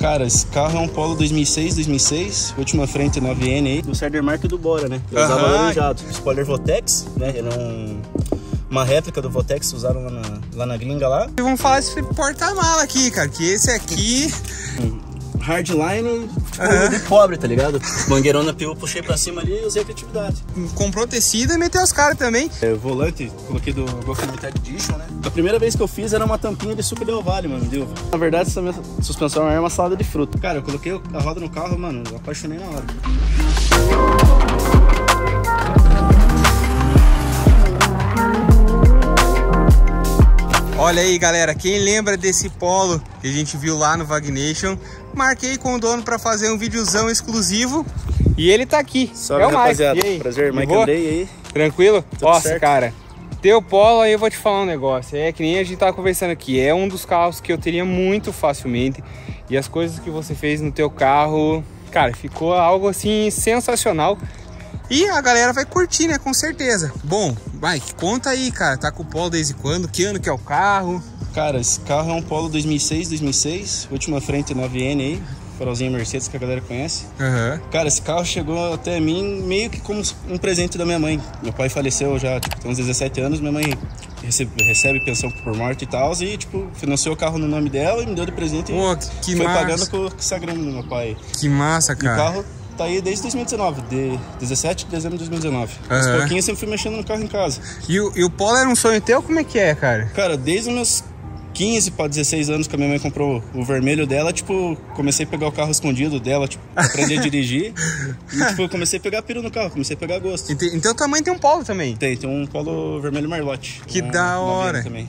Cara, esse carro é um Polo 2006, última frente 9N aí, do Cedar Mark e do Bora, né? Eu usava laranjado. Spoiler Votex, né? Ele é uma réplica do Votex que usaram lá na gringa lá. E vamos falar desse porta-mala aqui, cara, que esse aqui... Hardline, tipo, de pobre, tá ligado? Mangueirona eu puxei pra cima ali e usei a criatividade. Comprou tecido e meteu os caras também. Volante, coloquei do Golf Limited Edition, né? A primeira vez que eu fiz era uma tampinha de suco de Vale, mano, viu? Na verdade, essa minha suspensão é uma salada de fruta. Cara, eu coloquei a roda no carro, mano, eu apaixonei na hora. Olha aí, galera, quem lembra desse Polo que a gente viu lá no Vagnation, marquei com o dono para fazer um videozão exclusivo e ele tá aqui. Salve, rapaziada. Prazer, Mike Andrei aí. Tranquilo? Tudo Nossa, certo? cara, teu Polo aí eu vou te falar um negócio. É que nem a gente tava conversando aqui, é um dos carros que eu teria muito facilmente. E as coisas que você fez no teu carro, cara, ficou algo assim sensacional. E a galera vai curtir, né? Com certeza. Bom, Mike, conta aí, cara. Tá com o Polo desde quando? Que ano que é o carro? Cara, esse carro é um Polo 2006, última frente 9N aí. Farolzinho Mercedes que a galera conhece. Cara, esse carro chegou até mim meio que como um presente da minha mãe. Meu pai faleceu já, tipo, tem uns 17 anos. Minha mãe recebe pensão por morte e tal. E, tipo, financiou o carro no nome dela e me deu de presente. Pô, que foi massa. pagando com essa grana do meu pai. Que massa, cara. E o carro tá aí desde 2019, de 17 de dezembro de 2019. Aos pouquinhos eu sempre fui mexendo no carro em casa. E o Polo era um sonho teu? Como é que é, cara? Cara, desde os meus 15 para 16 anos que a minha mãe comprou o vermelho dela, tipo, comecei a pegar o carro escondido dela, tipo, aprender a dirigir. E, tipo, comecei a pegar piro no carro, comecei a pegar gosto. Então tua mãe tem um Polo também? Tem um Polo vermelho Marlotte. Que da hora. Também.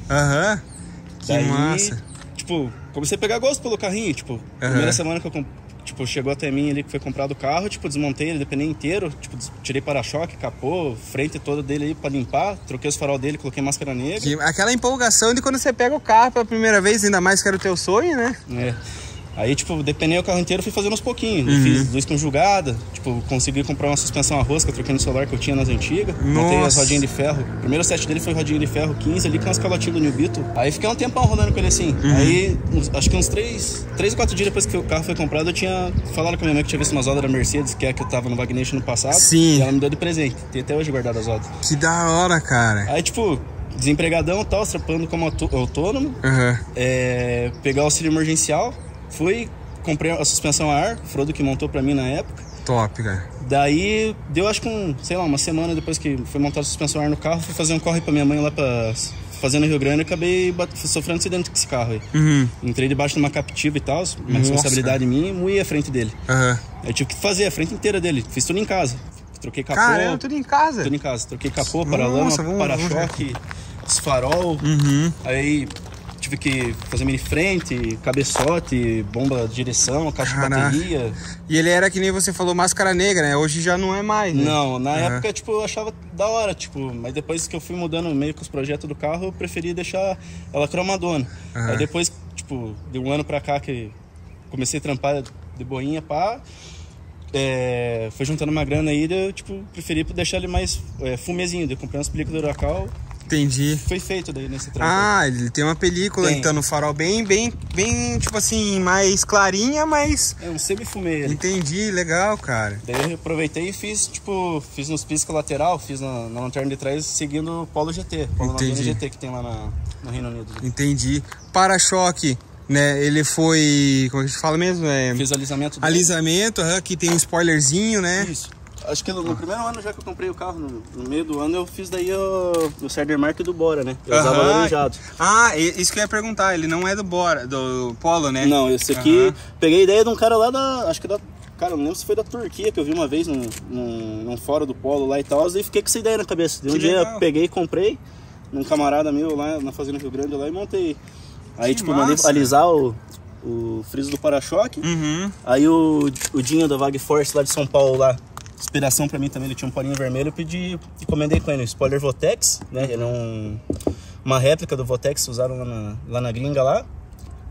Que daí, massa. Tipo, comecei a pegar gosto pelo carrinho, tipo, primeira semana que eu tipo, chegou até mim ali que foi comprado o carro, tipo, desmontei ele, depenei inteiro, tipo, tirei para-choque, capô, frente toda dele aí pra limpar, troquei os farol dele, coloquei máscara negra. Aquela empolgação de quando você pega o carro pela primeira vez, ainda mais que era o teu sonho, né? É. Aí, tipo, depenei o carro inteiro, fui fazendo aos pouquinhos. Eu fiz luz conjugada, tipo, consegui comprar uma suspensão a rosca, troquei no celular que eu tinha nas antigas. Montei as rodinhas de ferro. O primeiro set dele foi rodinha de ferro 15 ali com umas calotinhas do New Beetle. Aí fiquei um tempão rodando com ele assim. Aí, acho que uns 3 ou 4 dias depois que o carro foi comprado, eu tinha falado com a minha mãe que tinha visto umas rodas da Mercedes, que é a que eu tava no Vagnation no passado. Sim. E ela me deu de presente. Tem até hoje guardado as rodas. Que da hora, cara. Aí, tipo, desempregadão e tal, trampando como autônomo. Pegar o auxílio emergencial. Fui... Comprei a suspensão a ar, o Frodo que montou pra mim na época. Top, cara. Daí, deu acho que sei lá, uma semana depois que foi montada a suspensão a ar no carro, fui fazer um corre pra minha mãe lá pra fazenda Rio Grande e acabei sofrendo acidente com esse carro aí. Entrei debaixo de uma captiva e tal, uma responsabilidade minha e moí a frente dele. Eu tive que fazer a frente inteira dele, fiz tudo em casa. Troquei capô. Caramba, tudo em casa? Tudo em casa. Troquei capô, paralama, para-choque, os farol. Aí... tive que fazer mini frente, cabeçote, bomba de direção, caixa de bateria. E ele era que nem você falou, máscara negra, né? Hoje já não é mais, né? Não, na época, tipo, eu achava da hora, tipo, mas depois que eu fui mudando meio que os projetos do carro, eu preferi deixar ela cromadona. Aí depois, tipo, de um ano pra cá que comecei a trampar de boinha, pá, foi juntando uma grana aí, eu, tipo, preferi deixar ele mais fumezinho, eu comprei umas películas do Huracan. Entendi. Foi feito daí nesse trampo. Ele tem uma película, então, no farol bem, tipo assim, mais clarinha, mas... É um semi-fumê ali. Entendi, legal, cara. Daí eu aproveitei e fiz, tipo, fiz nos piscas lateral, fiz na lanterna de trás, seguindo o Polo GT. Polo GT que tem lá no Reino Unido. Entendi. Para-choque, né, ele foi, como é que a gente fala mesmo? Fiz alisamento dele. Alisamento, aqui tem um spoilerzinho, né? Isso. Acho que no primeiro ano já que eu comprei o carro, no meio do ano, eu fiz daí o Cedar Mark e do Bora, né? Eu usava laranjado. Isso que eu ia perguntar, ele não é do Bora, do Polo, né? Não, esse aqui, peguei a ideia de um cara lá cara, não lembro se foi da Turquia, que eu vi uma vez num fórum do Polo lá e tal, e fiquei com essa ideia na cabeça. Um dia eu peguei e comprei, num camarada meu lá na fazenda Rio Grande lá e montei. Aí, tipo, mandei alisar o friso do para-choque. Aí o Dinho da Vag Force lá de São Paulo lá, inspiração pra mim também, ele tinha um polinho vermelho, eu pedi, encomendei com ele, spoiler Votex, né, ele é uma réplica do Votex que usaram lá na gringa lá.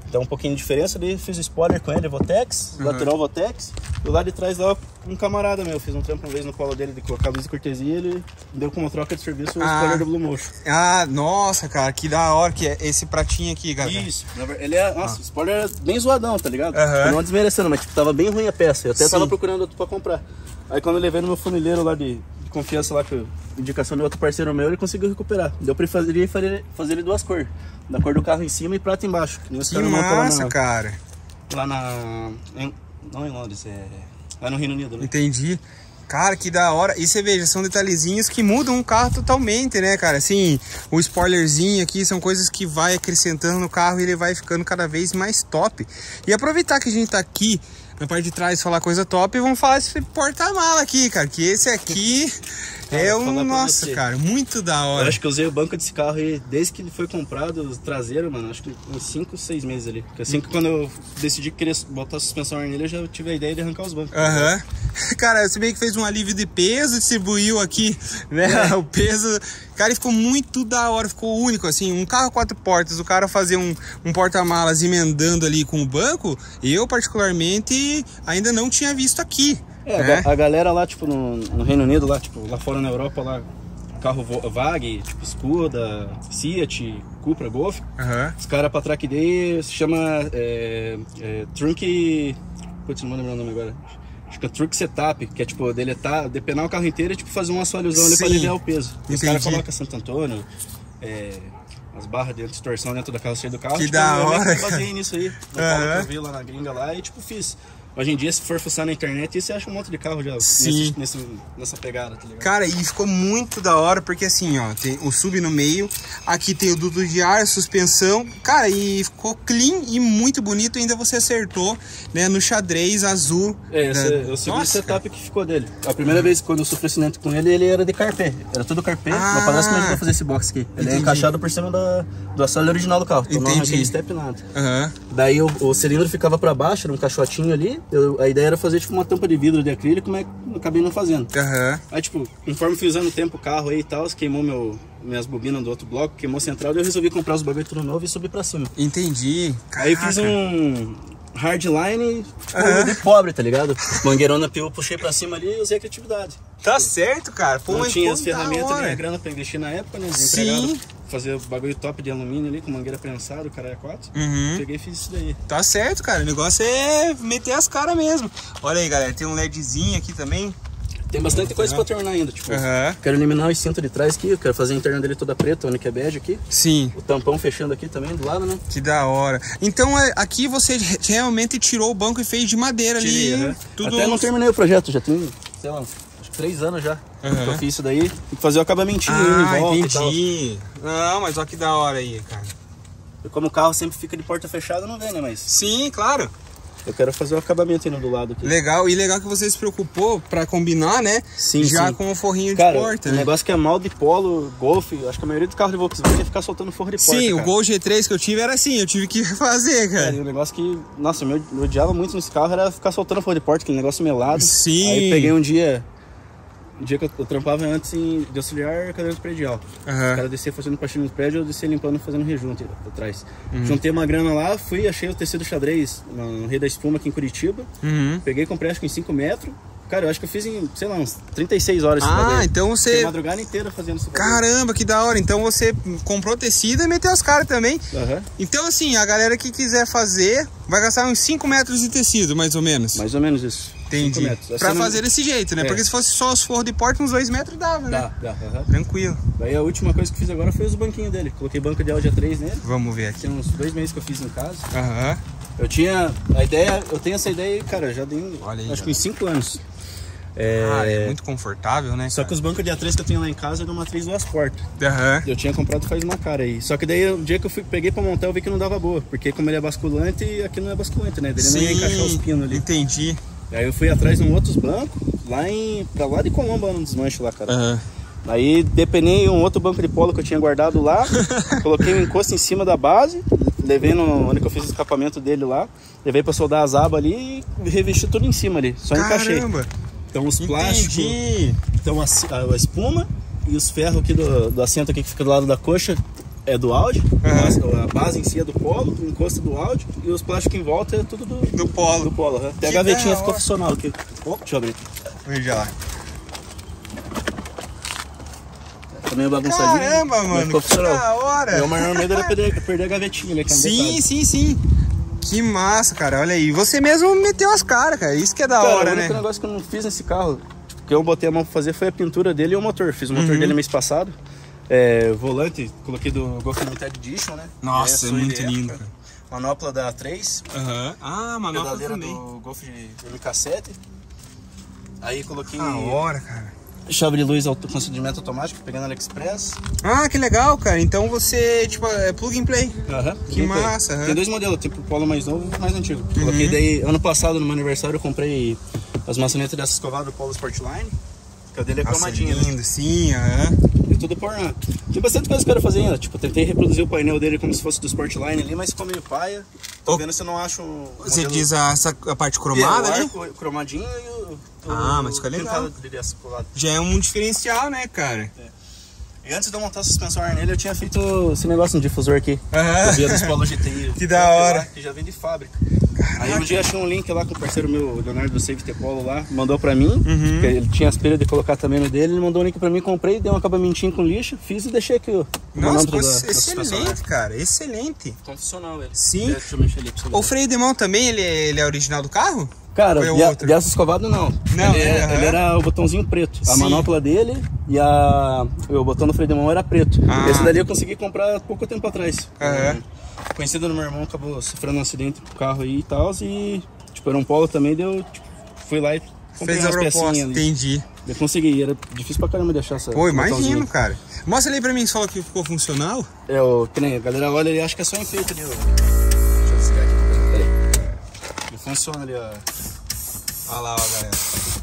Então um pouquinho de diferença ali, fiz o spoiler com ele, Votex, lateral Votex. E lá de trás lá, um camarada meu, fiz um trampo uma vez no colo dele de colocar luz de cortesia, ele deu como troca de serviço o spoiler do Blue Motion. Ah, nossa, cara, que da hora que é esse pratinho aqui, cara. Isso, ele é, nossa, o spoiler é bem zoadão, tá ligado? Não desmerecendo, mas tipo, tava bem ruim a peça, eu até tava procurando outro pra comprar. Aí quando eu levei no meu funileiro lá de confiança lá, com indicação de outro parceiro meu, ele conseguiu recuperar. Deu pra fazer ele duas cores. Da cor do carro em cima e prata embaixo. Que, nem os que massa, cara. Lá não em Londres, lá no Reino Unido, né? Entendi. Cara, que da hora. E você veja, são detalhezinhos que mudam o carro totalmente, né, cara? Assim, o spoilerzinho aqui são coisas que vai acrescentando no carro e ele vai ficando cada vez mais top. E aproveitar que a gente tá aqui na parte de trás falar coisa top, vamos falar esse porta-mala aqui, cara. Que esse aqui é um... Nossa, cara, muito da hora. Eu acho que eu usei o banco desse carro aí desde que ele foi comprado, o traseiro, mano, acho que uns 5, 6 meses ali. Porque assim que quando eu decidi que queria botar a suspensão nele, eu já tive a ideia de arrancar os bancos. Cara, você meio que fez um alívio de peso, distribuiu aqui, né, o peso. Cara, e ficou muito da hora, ficou único, assim, um carro 4 portas, o cara fazer um porta-malas emendando ali com o banco, eu particularmente ainda não tinha visto aqui. Né? A galera lá, tipo, no Reino Unido, lá, tipo, lá fora na Europa, lá, carro VAG, tipo, Skoda, Seat, Cupra, Golf, os caras pra track day se chama Trunk... Putz, não vou lembrar o nome agora. Acho que é Truck Setup, que é tipo, depenar o carro inteiro e tipo, fazer um assoalhozão ali pra aliviar o peso. Os caras colocam Santo Antônio, as barras de distorção dentro da carroceria do carro. Que tipo, da hora, eu baseei nisso aí. Eu vi lá na gringa lá e tipo, fiz. Hoje em dia, se for fuçar na internet, você acha um monte de carro já nessa pegada, tá ligado? Cara, e ficou muito da hora, porque assim, ó, tem o sub no meio, aqui tem o duto de ar, suspensão, cara, e ficou clean e muito bonito, ainda você acertou, né, no xadrez azul. Eu segui o setup que ficou dele. A primeira vez quando eu sofri acidente com ele era de carpê, era tudo carpê, meu padrasto me ajudou a fazer esse box aqui. Ele é encaixado por cima do assoalho original do carro, então não arranquei step nada. Daí o cilindro ficava pra baixo, era um caixotinho ali. A ideia era fazer tipo uma tampa de vidro de acrílico, mas eu acabei não fazendo. Aí tipo, conforme fui usando o tempo o carro aí e tal, queimou minhas bobinas do outro bloco, queimou central, e eu resolvi comprar os bagulho tudo novo e subir pra cima. Entendi. Caraca. Aí eu fiz um hardline tipo, de pobre, tá ligado? Mangueirona eu puxei pra cima ali e usei a criatividade. Tá certo, cara. Pô, não tinha as ferramentas nem a grana pra investir na época, né? Sim. Fazer o bagulho top de alumínio ali, com mangueira prensada, o cara é 4. Peguei e fiz isso daí. Tá certo, cara. O negócio é meter as caras mesmo. Olha aí, galera. Tem um LEDzinho aqui também. Tem bastante coisa pra terminar ainda, tipo, quero eliminar o cinto de trás aqui, eu quero fazer a interna dele toda preta, onde que é bege aqui. Sim. O tampão fechando aqui também, do lado, né? Que da hora. Então aqui você realmente tirou o banco e fez de madeira ali. Tudo... Até não terminei o projeto, já tem, sei lá, acho que 3 anos já que eu fiz isso daí. Tem que fazer o acabamentinho em volta entendi. Não, mas olha que da hora aí, cara. E como o carro sempre fica de porta fechada, não vem, né? Mas... Sim, claro. Eu quero fazer o acabamento ainda do lado aqui. Legal, e legal que você se preocupou pra combinar, né? Sim, já com o forrinho de porta, né? O negócio que é mal de Polo, Golf, acho que a maioria do carro de Volkswagen ia ficar soltando forro de porta. Sim, cara. O Gol G3 que eu tive era assim, eu tive que fazer, cara. E o negócio que, nossa, eu odiava muito nesse carro era ficar soltando forro de porta, aquele negócio melado. Sim. Aí peguei um dia que eu trampava antes de auxiliar cadeira predial. O cara descia fazendo pastilha no prédio, eu descia limpando, fazendo rejunte atrás. Juntei uma grana lá, fui, achei o tecido xadrez no Rei da Espuma aqui em Curitiba. Peguei, comprei acho que em 5 metros. Cara, eu acho que eu fiz em, sei lá, uns 36 horas. Então você... Fiquei a madrugada inteira fazendo isso. Caramba, que da hora. Então você comprou tecido e meteu os caras também. Então assim, a galera que quiser fazer, vai gastar uns 5 metros de tecido, mais ou menos. Mais ou menos isso. Entendi. Pra fazer desse jeito, né? Porque se fosse só os forros de porta, uns 2 metros dava, né? Dá. Tranquilo. Daí a última coisa que eu fiz agora foi os banquinhos dele. Coloquei banco de Audi A3 nele. Vamos ver aqui. Tem uns 2 meses que eu fiz em casa. Eu tinha a ideia, eu tenho essa ideia, cara, já tem, acho que uns 5 anos. É muito confortável, né? Só que os bancos de A3 que eu tenho lá em casa é de uma matriz 2 portas. Eu tinha comprado faz uma cara aí. Só que daí o dia que eu peguei pra montar eu vi que não dava boa. Porque como ele é basculante, aqui não é basculante, né? Ele não ia encaixar os pinos ali. Entendi. Aí eu fui atrás de um outros bancos, pra lá de Colombo, lá no desmanche lá, cara. Aí depenei um outro banco de polo que eu tinha guardado lá, coloquei um encosto em cima da base, levei onde que eu fiz o escapamento dele lá, levei pra soldar as abas ali e revesti tudo em cima ali, só encaixei. Então os plásticos, então a espuma e os ferros aqui do assento aqui que fica do lado da coxa, é do áudio, a base em si é do Polo, o encosto do áudio e os plásticos em volta é tudo do Polo. Do Polo, Até a gavetinha ficou funcional aqui. Deixa eu abrir. Veja lá. Tá meio bagunçadinho. Caramba, mano, que da hora. Meu maior medo era perder a gavetinha, né? Sim. Que massa, cara. Olha aí. Você mesmo meteu as caras, cara. Isso que é da hora, né? O único negócio que eu não fiz nesse carro, que eu botei a mão pra fazer, foi a pintura dele e o motor. Fiz o motor dele mês passado. Volante, coloquei do Golf Limited Edition, né? Nossa, é muito lindo, cara. Manopla da A3. Manopla também. Do Golf de MK7. Aí coloquei... Da hora, cara. Chave de luz com acendimento automático, pegando no AliExpress. Que legal, cara. Então você, tipo, é plug and play. Que massa. Tem dois modelos, tipo o Polo mais novo e o mais antigo. Coloquei daí, ano passado, no meu aniversário, eu comprei as maçanetas dessa escovada do Polo Sportline. Que o dele é cromadinho. Lindo, né? Sim, E tudo por... Tem bastante coisa que eu quero fazer ainda. Tipo, tentei reproduzir o painel dele como se fosse do Sportline ali, mas ficou meio paia. Tô vendo se eu não acho Você diz a parte cromada, né? Cromadinho e o... mas fica legal. Já é um diferencial, né, cara? E antes de eu montar a suspensão ar nele, eu tinha feito esse negócio no difusor aqui. Eu via dos Polo GTI. Que da hora. Que já vem de fábrica. Aí um dia achei um link lá com o parceiro meu, Leonardo do Safety Polo lá, mandou pra mim, ele tinha as pilhas de colocar também no dele, ele mandou um link pra mim, comprei, dei um acabamentinho com lixo, fiz e deixei aqui o manômetro excelente, cara, excelente. Tá funcional ele. Sim. Deixa eu mexer ali pra você ver. O freio de mão também, ele é original do carro? Cara, dessa escovada não. Ele era o botãozinho preto. A manopla dele e o botão do freio de mão era preto. Esse dali eu consegui comprar pouco tempo atrás. Conhecido do meu irmão, acabou sofrendo um acidente com o carro aí e tal. E tipo, era um Polo também, fui lá e comprei umas pecinhas ali. Entendi. Eu consegui, era difícil pra caramba deixar essa. Pô, imagino, cara. Mostra ali pra mim, você falou que ficou funcional? Que nem a galera olha ali, acha que é só enfeite ali. Deixa eu desligar aqui pra ver. Ele funciona ali, ó. Olha lá, galera.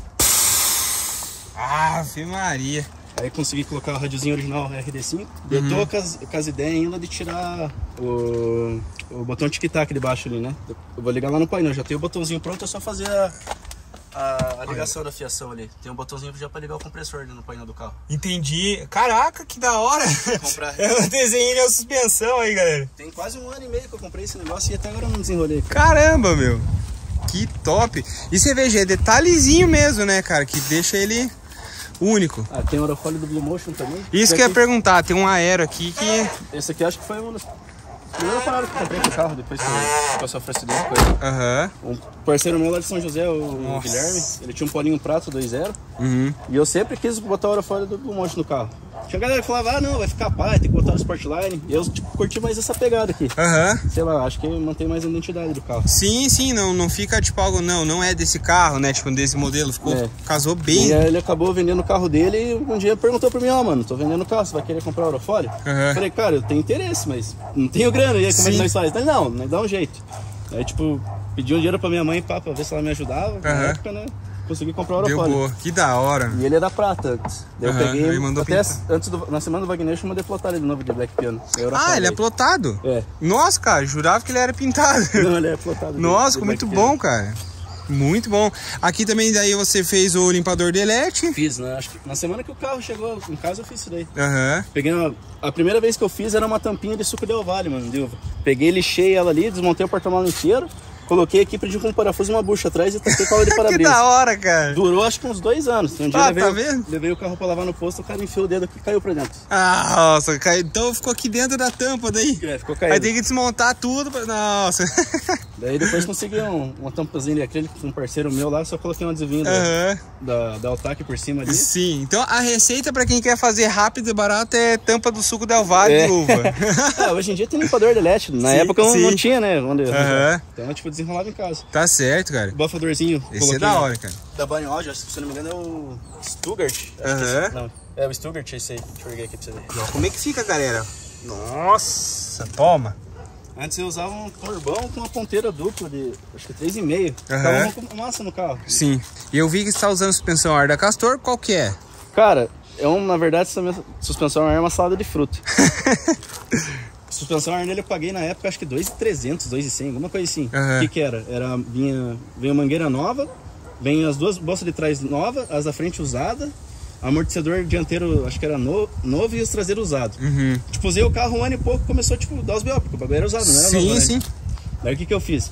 Ave Maria. Aí consegui colocar o radiozinho original RD5. Eu tô com as ideias ainda de tirar o botão tic-tac de baixo ali, né? Eu vou ligar lá no painel, já tem o botãozinho pronto, é só fazer a ligação da fiação ali. Tem um botãozinho já pra ligar o compressor ali no painel do carro. Entendi. Caraca, que da hora! Eu desenhei a suspensão aí, galera. Tem quase 1 ano e meio que eu comprei esse negócio e até agora eu não desenrolei. Caramba, meu! Que top! E você veja, é detalhezinho mesmo, né, cara? Que deixa ele único. Tem o aerofólio do Blue Motion também. Isso que eu ia perguntar, tem um aero aqui que... Esse aqui acho que foi uma das primeiras paradas que eu comprei com o carro, depois que eu sofri acidente com ele. Um parceiro meu lá de São José, o Guilherme, ele tinha um Polinho Prato 2.0. E eu sempre quis botar o aerofólio do Blue Motion no carro. Tinha galera que falava, não, vai ficar pai, tem que botar o Sportline. E eu curti mais essa pegada aqui. Sei lá, acho que mantém mais a identidade do carro. Sim, não fica tipo algo, não é desse carro, né, tipo desse modelo, casou bem. E aí ele acabou vendendo o carro dele e um dia perguntou pra mim, mano, tô vendendo o carro, você vai querer comprar o aerofólio? Eu falei, cara, eu tenho interesse, mas não tenho grana, e aí como é que nós faz? Ele, não, dá um jeito. Aí tipo, pedi um dinheiro pra minha mãe pra ver se ela me ajudava, na época, né? Consegui comprar o aerofólio. Deu boa, que da hora. E ele é da prata antes. Eu peguei, ele mandou até na semana do Wagner eu mandei plotar ele de novo de Black Piano. Ele é plotado? Nossa, cara, jurava que ele era pintado. Não, ele é plotado. Nossa, muito bom, cara. Muito bom. Aqui também daí você fez o limpador de LED? Fiz, né? Acho que na semana que o carro chegou em casa eu fiz isso daí. Peguei a primeira vez que eu fiz era uma tampinha de suco Del Valle, mano, de uva. Peguei, lixei ela ali, desmontei o porta-malas inteiro. Coloquei aqui, pedi com um parafuso e uma bucha atrás e tampei com a de para-brisa. Que da hora, cara. Durou acho que uns 2 anos. Um dia levei o carro pra lavar no posto, o cara enfiou o dedo aqui e caiu pra dentro. Nossa, caiu. Então ficou aqui dentro da tampa daí. Ficou caído. Aí tem que desmontar tudo. Nossa. Daí depois consegui uma tampazinha de acrílico com um parceiro meu lá, só coloquei um adesivinho da Altac por cima ali. Sim, então a receita pra quem quer fazer rápido e barato é tampa do suco Del Valle de uva. Hoje em dia tem limpador de LED. Na época não tinha, né? Então, tipo, desenrolava em casa. Tá certo, cara. Buffadorzinho. Esse é da hora, cara. Da Banho Audio, se eu não me engano é o Stuttgart. Não, é o Stuttgart esse aí. Deixa eu ver aqui pra você ver. Como é que fica, galera? Nossa, toma. Antes eu usava um turbão com uma ponteira dupla de, acho que 3,5. Ficava uma massa no carro. Sim. E eu vi que você está usando suspensão ar da Castor, qual que é? Cara, na verdade, suspensão ar é uma salada de fruta. Suspensão ar nele eu paguei na época, acho que 2.300, 2.100, alguma coisa assim. O que era? Veio mangueira nova, vem as duas bolsas de trás novas, as da frente usada amortecedor dianteiro, acho que era novo e os traseiros usados. Tipo, usei o carro um ano e pouco, começou, tipo, dar os B.O., porque o bagulho era usado, não era novo, né? Sim. Daí o que eu fiz?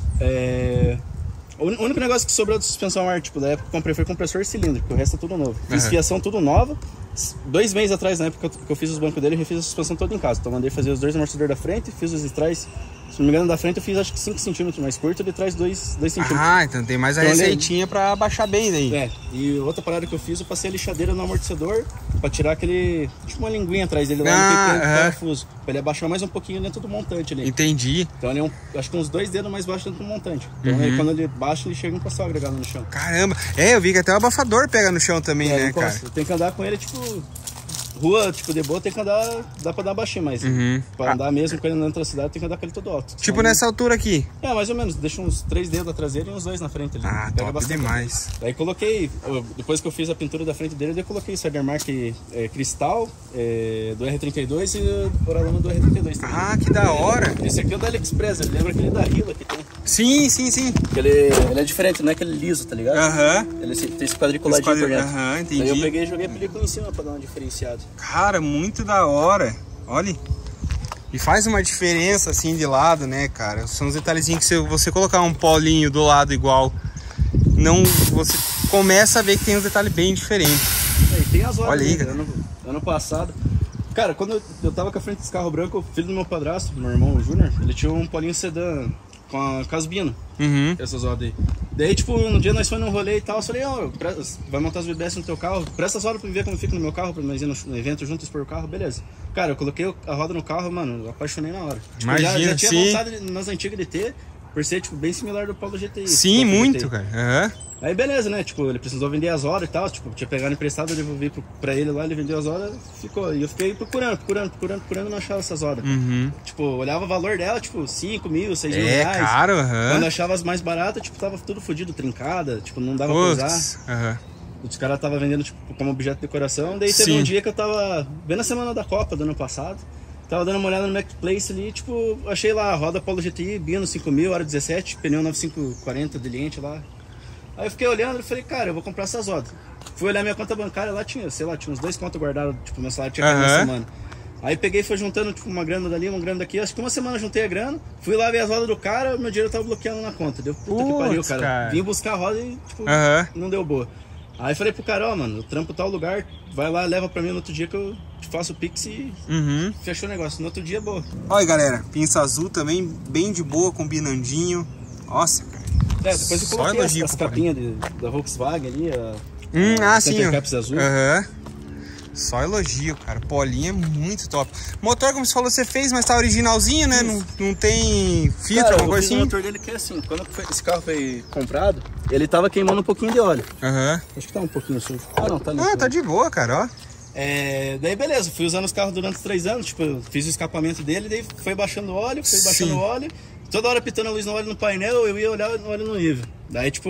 O único negócio que sobrou de suspensão ar, tipo, da época que eu comprei foi compressor cilíndrico, o resto é tudo novo. Fiz fiação tudo nova. 2 meses atrás, na época que eu fiz os bancos dele, eu refiz a suspensão toda em casa. Então mandei fazer os 2 amortecedores da frente, fiz os trás. Se não me engano, da frente eu fiz acho que 5 centímetros mais curto, de trás 2 centímetros. Ah, então tem mais a receitinha pra baixar bem daí. E outra parada que eu fiz, eu passei a lixadeira no amortecedor pra tirar aquele, tipo uma linguinha atrás dele lá, no parafuso, pra ele abaixar mais um pouquinho dentro do montante ali. Entendi. Então ele é acho que uns 2 dedos mais baixo dentro do montante. Então aí, quando ele baixa, ele chega a encostar agregado no chão. Caramba, eu vi que até o abafador pega no chão também, né, cara? Tem que andar com ele, tipo... Rua, tipo, de boa tem que andar, dá pra dar baixinho, mas pra andar mesmo com ele dentro da cidade tem que andar com ele todo alto. Tipo nessa altura aqui? Mais ou menos, deixa uns 3 dedos na traseira e uns 2 na frente ali. Pega top demais. Daí coloquei, depois que eu fiz a pintura da frente dele, eu coloquei o Cybermark cristal do R32 e o poralama do R32 também. Que da hora! Esse aqui é o da AliExpress, ele lembra aquele da Hilo que tem. Sim. Ele é diferente, não é aquele liso, tá ligado? Ele tem esse quadriculadinho por dentro. Entendi. Daí eu peguei e joguei a película em cima pra dar uma diferenciada. Cara, muito da hora. Olha. E faz uma diferença assim de lado, né, cara? São os detalhezinhos que se você colocar um polinho do lado igual, você começa a ver que tem uns detalhes bem diferentes. E tem as horas. Olha aí, ano passado. Cara, quando eu tava com a frente desse carro branco, o filho do meu padrasto, meu irmão, o Júnior, ele tinha um Polinho sedã com a Casbino. Essas rodas aí. Daí, tipo, um dia nós fomos num rolê e tal, eu falei, vai montar as BBS no teu carro, presta as rodas pra ver como fica no meu carro, pra nós ir no evento junto, expor o carro, beleza. Cara, eu coloquei a roda no carro, mano, eu apaixonei na hora. Tipo, imagina, já tinha vontade nas antigas de ter, por ser, tipo, bem similar do Polo GTI. Sim, muito, cara. Aí beleza, né, tipo, ele precisou vender as horas e tal, tipo, tinha pegado emprestado, eu devolvi pra ele lá, ele vendeu as horas, ficou. E eu fiquei procurando, não achava essas horas. Tipo, olhava o valor dela, tipo, 5 mil, 6 mil reais. É caro, Quando eu achava as mais baratas, tipo, tava tudo fodido, trincada, tipo, não dava pra usar. Os caras tava vendendo, tipo, como objeto de decoração. Daí teve um dia que eu tava, bem na semana da Copa do ano passado, tava dando uma olhada no Marketplace ali, tipo, achei lá a roda Polo GTI, Bino 5000, aro 17, pneu 9540 de lente lá. Aí eu fiquei olhando e falei, cara, eu vou comprar essas rodas. Fui olhar minha conta bancária, lá tinha, sei lá, tinha uns 2 contos guardados, tipo, meu salário tinha caído na semana. Aí peguei e fui juntando, tipo, uma grana dali, uma grana daqui. Acho que uma semana eu juntei a grana, fui lá ver as rodas do cara, meu dinheiro tava bloqueado na conta. Deu puta que pariu, cara. Vim buscar a roda e, tipo, não deu boa. Aí falei pro cara, mano, eu trampo tal lugar, vai lá, leva pra mim no outro dia que eu te faço o Pix e fechou o negócio. No outro dia, boa. Olha, galera, pinça azul também, bem de boa, combinandinho. Nossa, cara. Depois eu coloquei as capinhas da Volkswagen ali, sim, caps azul. Só elogio, cara. Polinho é muito top. Motor, como você falou, você fez, mas tá originalzinho, né? Não tem filtro, alguma coisa assim? O motor dele que é assim, quando esse carro foi comprado, ele tava queimando um pouquinho de óleo. Acho que tá um pouquinho sujo. Não, tá limpo. Tá de boa, cara, ó. Daí beleza, fui usando os carros durante os 3 anos, tipo, eu fiz o escapamento dele, daí foi baixando o óleo, toda hora pitando a luz no óleo no painel, eu ia olhar o óleo no nível. Daí, tipo,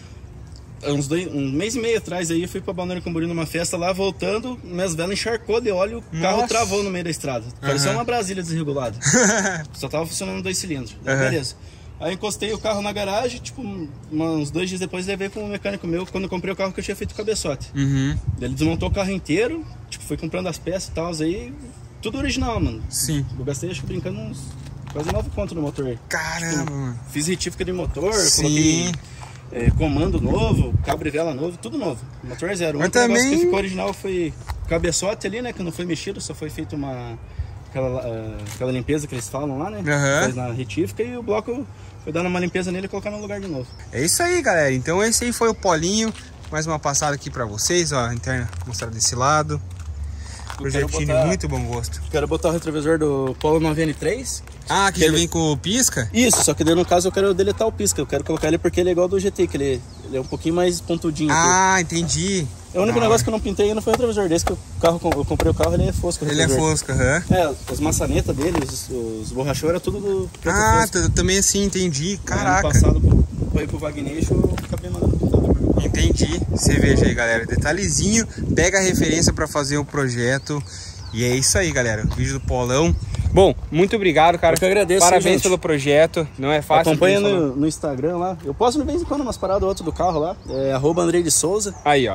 um mês e meio atrás aí, eu fui pra Balneário Camboriú numa festa lá, voltando, minhas velas encharcou de óleo, o carro travou no meio da estrada. Parecia uma Brasília desregulada. Só tava funcionando 2 cilindros. Daí, beleza. Aí encostei o carro na garagem, tipo, uns 2 dias depois levei com um mecânico meu, quando eu comprei o carro que eu tinha feito o cabeçote. Ele desmontou o carro inteiro, tipo, foi comprando as peças e tal, aí, tudo original, mano. Sim. Eu gastei, acho que brincando, uns quase 9 conto no motor. Caramba, tipo, mano. Fiz retífica de motor, coloquei comando novo, cabo e vela novo, tudo novo. Motor zero. O único negócio que ficou original foi o cabeçote ali, né, que não foi mexido, só foi feito aquela limpeza que eles falam lá, né? Faz na retífica e o bloco foi dando uma limpeza nele e colocar no lugar de novo. É isso aí, galera. Então esse aí foi o Polinho. Mais uma passada aqui pra vocês, ó. A interna mostrada desse lado. Projetinho de muito bom gosto. Quero botar o retrovisor do Polo 9N3. Que já vem com o pisca? Isso, só que daí no caso eu quero deletar o pisca. Eu quero colocar ele porque ele é igual ao do GT, que ele é um pouquinho mais pontudinho. Entendi. O único negócio que eu não pintei ainda foi o retrovisor desse, que eu comprei o carro, ele é fosco. Ele é fosco, as maçanetas dele, os borrachões, era tudo do fosco. Também assim, entendi. Caraca. Ano passado, pra ir pro Vagnation, eu acabei mandando pintar. Entendi. Você veja aí, galera. Detalhezinho, pega a referência pra fazer o projeto. E é isso aí, galera. O vídeo do Polão. Bom, muito obrigado, cara. Eu que agradeço. Parabéns pelo projeto. Não é fácil. Acompanha no Instagram lá. Eu posto de vez em quando umas paradas ou outras do carro lá. É @Andrei de Souza. Aí, ó.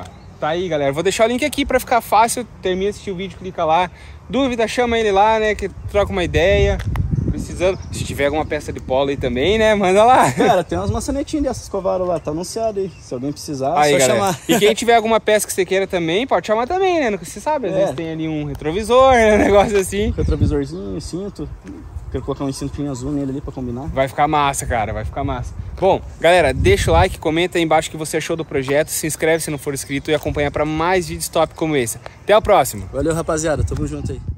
Tá aí, galera. Vou deixar o link aqui pra ficar fácil. Termina de assistir o vídeo, clica lá. Dúvida, chama ele lá, né? Que troca uma ideia. Precisando. Se tiver alguma peça de polo aí também, né? Manda lá. Cara, tem umas maçanetinhas dessas covaram lá. Tá anunciado aí. Se alguém precisar, aí, só galera, chamar. E quem tiver alguma peça que você queira também, pode chamar também, né? Você sabe, às vezes tem ali um retrovisor, né? Um negócio assim. Retrovisorzinho, cinto. Quero colocar um cintinho azul nele ali pra combinar. Vai ficar massa, cara. Vai ficar massa. Bom, galera, deixa o like, comenta aí embaixo o que você achou do projeto. Se inscreve se não for inscrito e acompanha pra mais vídeos top como esse. Até o próximo. Valeu, rapaziada. Tamo junto aí.